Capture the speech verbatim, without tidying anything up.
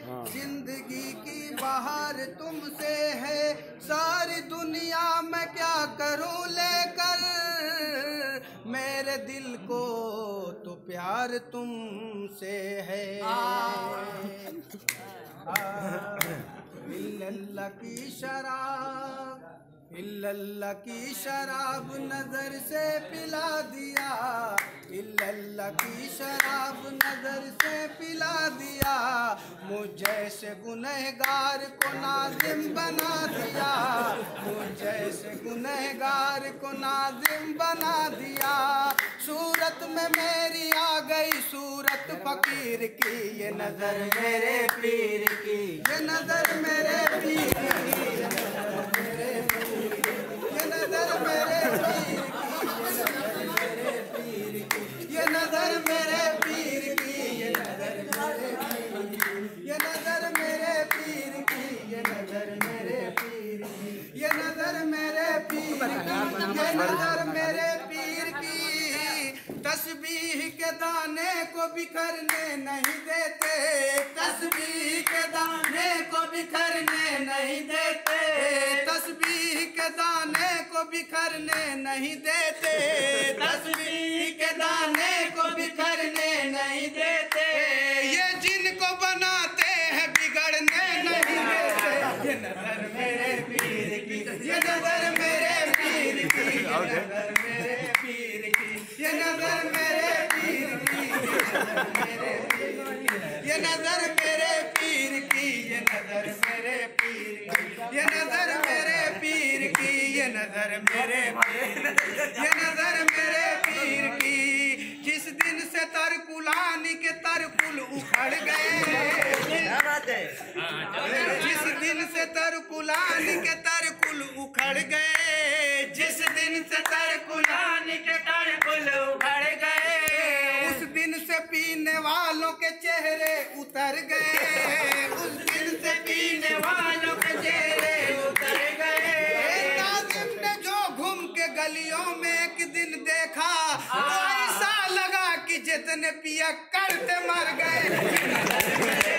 जिंदगी की बहार तुमसे है, सारी दुनिया मैं क्या करूं लेकर, मेरे दिल को तो प्यार तुमसे है। इल्लल्लाह की शराब, इल्लल्लाह की शराब नजर से पिला दिया, इल्लल्लाह की शराब नजर से पिला दिया, मुझ जैसे गुनहगार को नाज़िम बना दिया, मुझ जैसे गुनहगार को नाज़िम बना दिया। सूरत में मेरी आ गई सूरत फकीर की, ये नजर मेरे पीर की, ये नजर मेरे पीर की, ये नजर मेरे पीर की, ये नजर मेरे पीर की, ये नजर मेरे पीर की, ये नजर मेरे पीर की, ये नजर मेरे पीर की, ये नजर मेरे पीर की, ये नजर मेरे पीर की, ये नजर मेरे पीर की। तस्बीह के दाने को बिखरने नहीं देते, तस्बीह के दाने को बिखरने नहीं देते, तस्बीह के दाने को बिखरने नहीं देते, तस्बीह के दाने को बिखरने नहीं देते, ये जिनको बनाते हैं बिगड़ने नहीं देते। ये नजर मेरे पीर की, ये नजर मेरे पीर की, ये नजर मेरे पीर की, ये नजर मेरे पीर की, ये नजर मेरे पीर की, ये नजर मेरे पीर की, ये नजर मेरे पीर की, ये नजर मेरे पीर की, ये नजर मेरे पीर की। जिस दिन से तरकुलानी के तरकुल उखड़ गए, जिस दिन से तरकुलानी के तरकुल उखड़ गए, जिस दिन से तरकुलानी के तरकुल उखड़ गए, उस दिन से पीने वालों के चेहरे उतर गए, उस दिन से पीने वालों के चेहरे उतर गए। नाज़िम ने जो घूम के गलियों में एक दिन देखा, तो ऐसा लगा कि जितने पिया करते मर गए।